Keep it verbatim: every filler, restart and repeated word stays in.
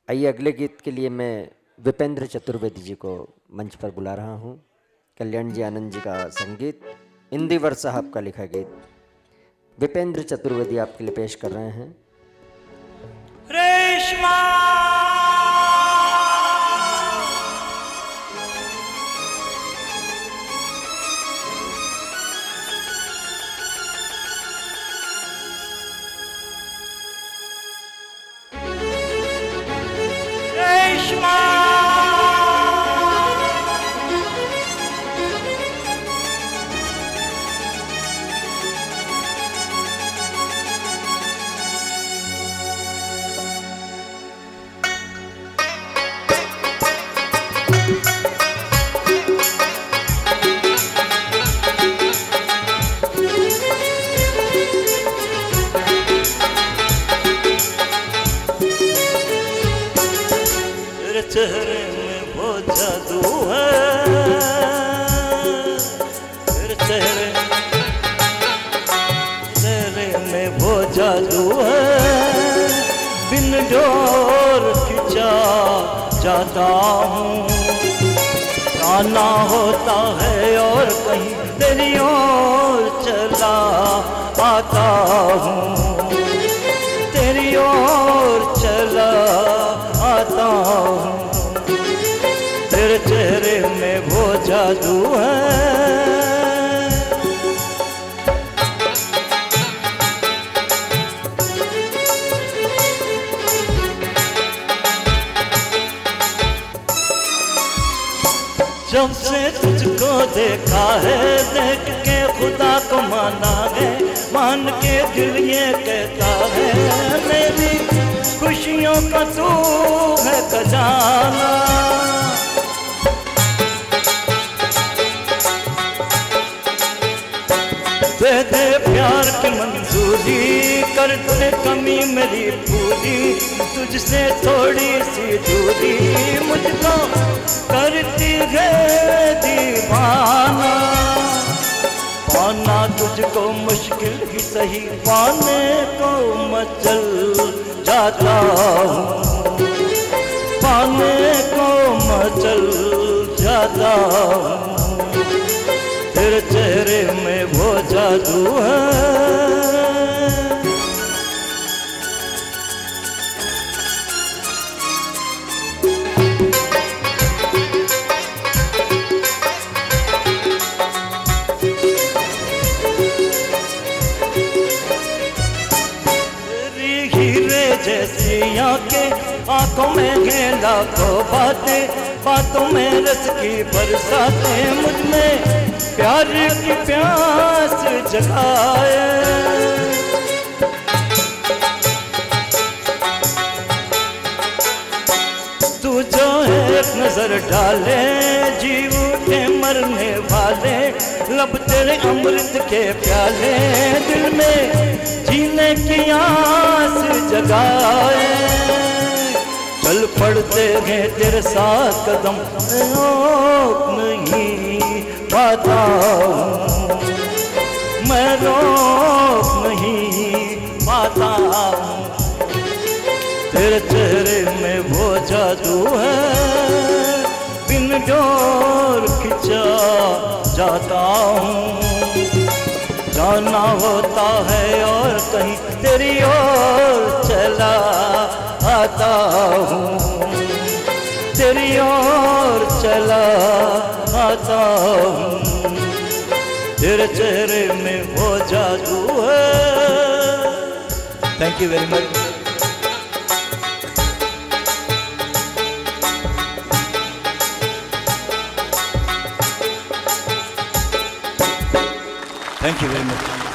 आइए अगले गीत के लिए मैं विपेंद्र चतुर्वेदी जी को मंच पर बुला रहा हूँ। कल्याण जी आनंद जी का संगीत, इंदिवर साहब का लिखा गीत विपेंद्र चतुर्वेदी आपके लिए पेश कर रहे हैं। रेशमा चेहरे में वो जादू है, तेरे चेहरे चेहरे में वो जादू है, बिन डोर खिंचा जाता हूँ, जाना होता है और कहीं तेरी ओर चला आता हूँ, तेरी ओर चला आता हूँ, तेरे चेहरे में वो जादू है। जब से तुझको देखा है, देख के खुदा को माना है, मान के दिल ये कहता है मेरी खुशियों का तू है खजाना। दे दे प्यार की मंजूरी, कर दे कमी मेरी पूरी, तुझसे थोड़ी सी दूरी मुझको करती है दीवाना। पाना तुझको मुश्किल ही सही, पाने को मचल जाता हूँ, पाने को मचल जाता हूँ, तेरे चेहरे में वो जादू है। जैसी आंखें आंखों में गेंदा को बातें, बातों में रस की बरसातें, मुझ में प्यार की प्यास जगाए। तू जो है एक नजर डाले, जीव उठे मरने वाले, लब तेरे अमृत के प्याले, दिल में जीने की आस जगाए। चल पड़ते हैं तेरे साथ कदम, रोक नहीं पाता हूँ, मैं रोक नहीं पाता हूँ, तेरे चेहरे में वो जादू है, बिन डोर खिंचा जाता हूँ, जाना होता है और कहीं तेरी ओर चला आता हूँ, तेरी ओर चला आता हूँ, तेरे चेहरे में वो जादू है। Thank you very much. Thank you very much.